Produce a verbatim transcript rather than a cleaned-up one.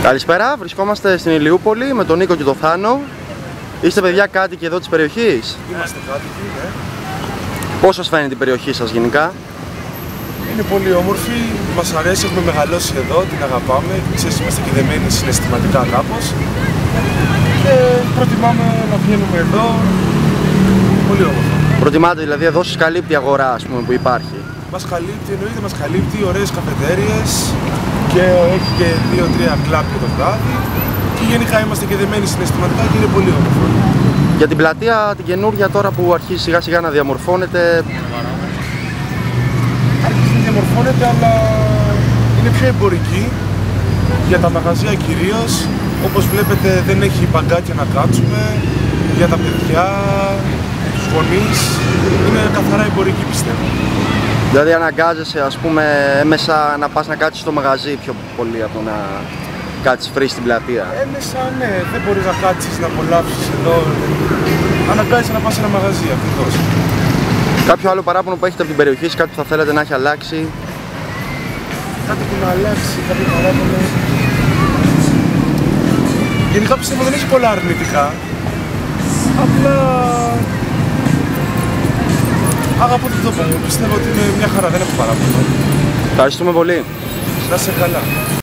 Καλησπέρα, βρισκόμαστε στην Ηλιούπολη με τον Νίκο και τον Θάνο. Είστε παιδιά κάτοικοι εδώ της περιοχής? Είμαστε κάτοικοι, ναι. Πώς σας φαίνεται η περιοχή σας γενικά? Είναι πολύ όμορφη, μας αρέσει, έχουμε μεγαλώσει εδώ, την αγαπάμε. Ξέρεις, είμαστε και δεμένοι συναισθηματικά κάπως. Και προτιμάμε να βγαίνουμε εδώ. Πολύ όμορφα. Προτιμάτε δηλαδή εδώ σας καλύπτει η αγορά, ας πούμε, που υπάρχει? Μας καλύπτει, εννοείται μας καλύπτει, ωραίες καφετέριες και έχει και δύο τρία κλαμπ το βράδυ. Και γενικά είμαστε και δεμένοι συναισθηματικά και είναι πολύ όμορφο. Για την πλατεία την καινούργια τώρα που αρχίζει σιγά σιγά να διαμορφώνεται. Αρχίζει να διαμορφώνεται, αλλά είναι πιο εμπορική για τα μαγαζιά κυρίως. Όπως βλέπετε δεν έχει μπαγκάκια να κάτσουμε για τα παιδιά, τους γονείς. Είναι καθαρά εμπορική, πιστεύω. Δηλαδή αναγκάζεσαι, ας πούμε, έμεσα να πας να κάτσεις στο μαγαζί πιο πολύ από το να κάτσεις free στην πλατεία? Έμεσα, ναι, δεν μπορείς να κάτσεις να απολαύσεις εδώ. Αναγκάζεσαι να πας σε ένα μαγαζί, ακριβώς. Κάποιο άλλο παράπονο που έχετε από την περιοχή σας, κάτι που θα θέλετε να έχει αλλάξει? Κάτι που να αλλάξει, κάποιο παράπονο. Γενικά πιστεύω δεν έχει πολλά αρνητικά. Απλά αγαπώ την τόπο μου, πιστεύω ότι είναι μια χαρά, δεν έχω παράπονο. Ευχαριστούμε πολύ. Να είσαι καλά.